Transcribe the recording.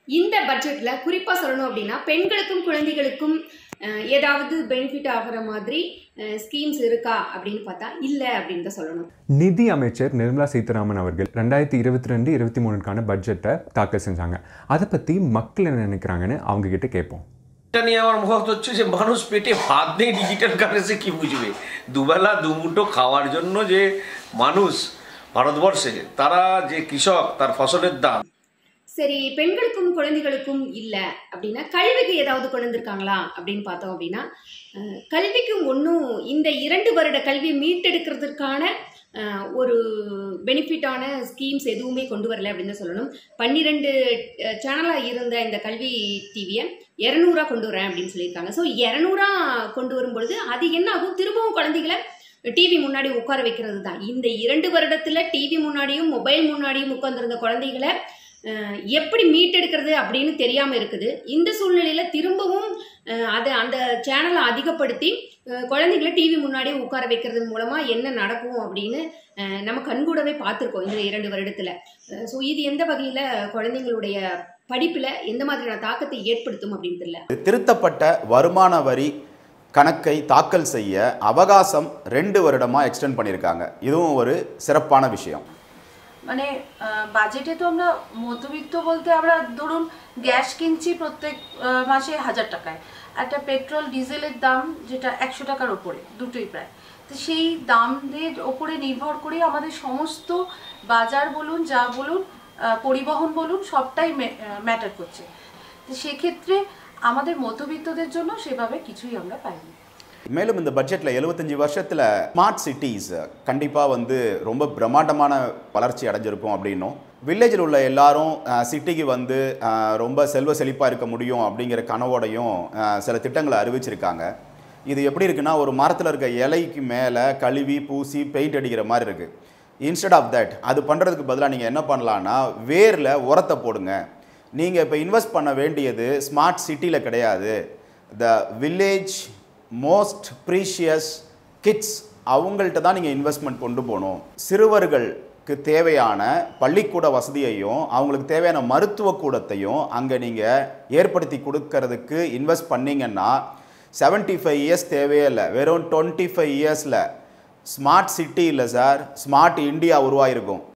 இந்த பட்ஜெட்ல குறிப்பா சொல்லணும் அப்படின்னா பெண்களுக்கும் குழந்தைகளுக்கும் ஏதாவது பெனிஃபிட் ஆகிற மாதிரி ஸ்கீம்ஸ் இருக்கா அப்படின்னு பார்த்தா இல்லை அப்படின்னு தான் சொல்லணும். நிதி அமைச்சர் நிர்மலா சீதாராமன் அவர்கள் 2022-23க்கான பட்ஜெட்டை தாக்கல் செஞ்சாங்க. அதை பற்றி மக்கள் என்ன நினைக்கிறாங்கன்னு அவங்க கிட்ட கேட்போம். নিয়ে আমার মত হচ্ছে যে মানুষ পেটে ভাত নেই ডিজিটাল কারেন্সি কি বুঝবে, দুবেলা দুমুঠো খাওয়ার জন্য যে মানুষ ভারতবর্ষে তারা যে কৃষক তার ফসলের দাম. சரி, பெண்களுக்கும் குழந்தைகளுக்கும் இல்லை அப்படின்னா கல்விக்கு ஏதாவது கொண்டு வந்திருக்காங்களா அப்படின்னு பார்த்தோம் அப்படின்னா கல்விக்கும் ஒன்றும் இந்த 2 வருட கல்வி மீட்டெடுக்கிறதுக்கான ஒரு பெனிஃபிட்டான ஸ்கீம்ஸ் எதுவுமே கொண்டு வரல அப்படின்னு தான் சொல்லணும். 12 சேனலாக இருந்த இந்த கல்வி டிவியை 200 கொண்டு வரேன் அப்படின்னு சொல்லியிருக்காங்க. ஸோ 200 கொண்டு வரும்பொழுது அது என்ன ஆகும், திரும்பவும் குழந்தைகளை டிவி முன்னாடி உட்கார வைக்கிறது தான். இந்த 2 வருடத்தில் டிவி முன்னாடியும் மொபைல் முன்னாடியும் உட்கார்ந்துருந்த குழந்தைகளை எப்படி மீட்டெடுக்கிறது அப்படின்னு தெரியாமல் இருக்குது. இந்த சூழ்நிலையில் திரும்பவும் அதை அந்த சேனலை அதிகப்படுத்தி குழந்தைகளை டிவி முன்னாடியே உட்கார வைக்கிறது மூலமாக என்ன நடக்கும் அப்படின்னு நம்ம கண்கூடவே பார்த்துருக்கோம் இந்த 2 வருடத்தில். ஸோ இது எந்த வகையில் குழந்தைங்களுடைய படிப்பில் எந்த மாதிரியான தாக்கத்தை ஏற்படுத்தும் அப்படின்னு தெரியல. திருத்தப்பட்ட வருமான வரி கணக்கை தாக்கல் செய்ய அவகாசம் 2 வருடமாக எக்ஸ்டெண்ட் பண்ணியிருக்காங்க. இதுவும் ஒரு சிறப்பான விஷயம். মানে বাজেটে তো আমরা মধ্যবিত্ত বলতে আমরা ধরুন গ্যাস কিনছি প্রত্যেক মাসে 1000 টাকায়, একটা পেট্রোল ডিজেলের দাম যেটা 100 টাকার ওপরে, দুটোই প্রায়। তো সেই দামের ওপরে নির্ভর করে আমাদের সমস্ত বাজার বলুন যা বলুন পরিবহন বলুন সবটাই ম্যাটার করছে। তো সেক্ষেত্রে আমাদের মধ্যবিত্তদের জন্য সেভাবে কিছুই আমরা পাইনি। மேலும் இந்த பட்ஜெட்டில் 75 வருஷத்தில் ஸ்மார்ட் சிட்டிஸ் கண்டிப்பாக வந்து ரொம்ப பிரம்மாண்டமான வளர்ச்சி அடைஞ்சிருக்கும் அப்படின்னும், வில்லேஜில் உள்ள எல்லாரும் சிட்டிக்கு வந்து ரொம்ப செல்வ செழிப்பாக இருக்க முடியும் அப்படிங்கிற கனவோடையும் சில திட்டங்களை அறிவிச்சிருக்காங்க. இது எப்படி இருக்குன்னா, ஒரு மரத்தில் இருக்க இலைக்கு மேலே கழுவி பூசி பெயிண்ட் அடிக்கிற மாதிரி இருக்குது. இன்ஸ்டெட் ஆஃப் தட் அது பண்ணுறதுக்கு பதிலாக நீங்கள் என்ன பண்ணலான்னா வேரில் உரத்தை போடுங்க. நீங்கள் இப்போ இன்வெஸ்ட் பண்ண வேண்டியது ஸ்மார்ட் சிட்டியில் கிடையாது, the village most precious kids அவங்கள்ட்ட தான் நீங்கள் இன்வெஸ்ட்மெண்ட் கொண்டு போகணும். சிறுவர்களுக்கு தேவையான பள்ளிக்கூட வசதியையும் அவங்களுக்கு தேவையான மருத்துவ கூடத்தையும் அங்கே நீங்கள் ஏற்படுத்தி கொடுக்கறதுக்கு இன்வெஸ்ட் பண்ணிங்கன்னா 75 இயர்ஸ் தேவையே இல்லை, வெறும் 25 இயர்ஸில் ஸ்மார்ட் சிட்டி இல்லை சார், ஸ்மார்ட் இந்தியா உருவாயிருக்கும்.